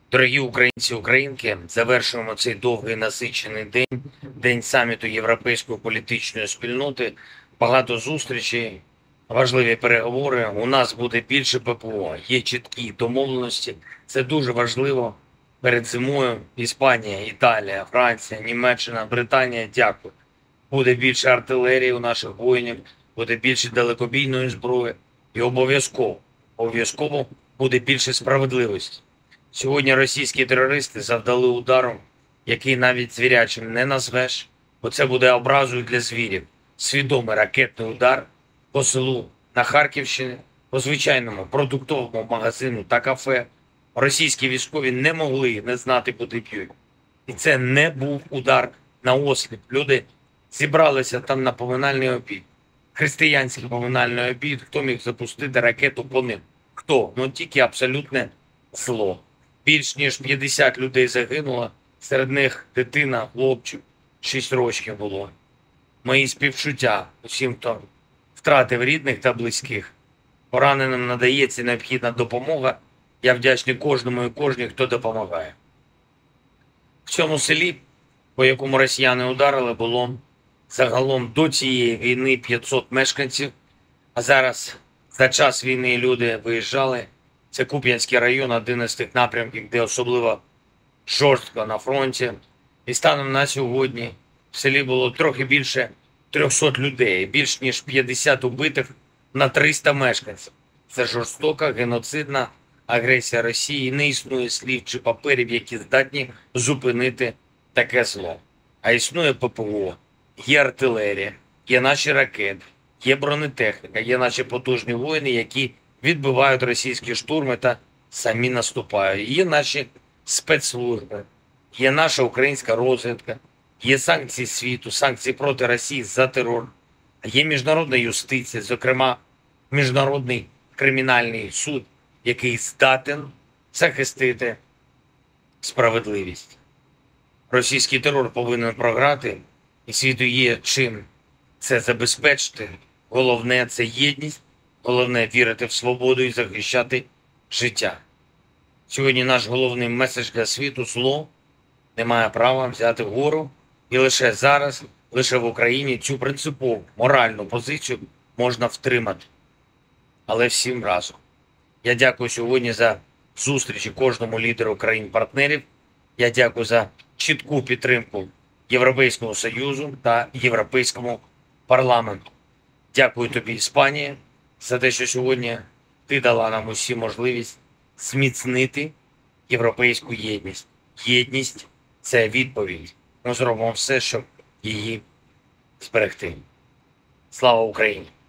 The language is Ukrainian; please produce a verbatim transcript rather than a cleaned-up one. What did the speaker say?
Дорогі українці і українки, завершуємо цей довгий насичений день, день саміту Європейської політичної спільноти. Багато зустрічей, важливі переговори. У нас буде більше ППО, є чіткі домовленості. Це дуже важливо. Перед зимою Іспанія, Італія, Франція, Німеччина, Британія – дякую. Буде більше артилерії у наших воїнів, буде більше далекобійної зброї і обов'язково, обов'язково буде більше справедливості. Сьогодні російські терористи завдали удару, який навіть звірячим не назвеш, бо це буде образою для звірів. Свідомий ракетний удар по селу на Харківщині, по звичайному продуктовому магазину та кафе. Російські військові не могли не знати, куди б'ють. І це не був удар на осліп. Люди зібралися там на поминальний обід. Християнський поминальний обід. Хто міг запустити ракету по ним? Хто? Ну тільки абсолютне зло. Більш ніж п'ятдесят людей загинуло, серед них дитина, хлопчик, шість років було. Мої співчуття усім, хто втратив рідних та близьких. Пораненим надається необхідна допомога. Я вдячний кожному і кожній, хто допомагає. В цьому селі, по якому росіяни ударили, було загалом до цієї війни п'ятсот мешканців, а зараз за час війни люди виїжджали. Це Куп'янський район, один із тих напрямків, де особливо жорстко на фронті. І станом на сьогодні в селі було трохи більше трьохсот людей, більш ніж п'ятдесят убитих на триста мешканців. Це жорстока геноцидна агресія Росії. Не існує слів чи паперів, які здатні зупинити таке зло. А існує ППО, є артилерія, є наші ракети, є бронетехніка, є наші потужні воїни, які відбивають російські штурми та самі наступають. Є наші спецслужби, є наша українська розвідка, є санкції світу, санкції проти Росії за терор, є міжнародна юстиція, зокрема Міжнародний кримінальний суд, який здатен захистити справедливість. Російський терор повинен програти, і світу є чим це забезпечити. Головне – це єдність. Головне – вірити в свободу і захищати життя. Сьогодні наш головний меседж для світу – зло не має права взяти вгору. І лише зараз, лише в Україні цю принципову моральну позицію можна втримати. Але всім разом. Я дякую сьогодні за зустрічі кожному лідеру країн-партнерів. Я дякую за чітку підтримку Європейського Союзу та Європейському парламенту. Дякую тобі, Іспанія, за те, що сьогодні ти дала нам усі можливість зміцнити європейську єдність. Єдність – це відповідь. Ми зробимо все, щоб її зберегти. Слава Україні!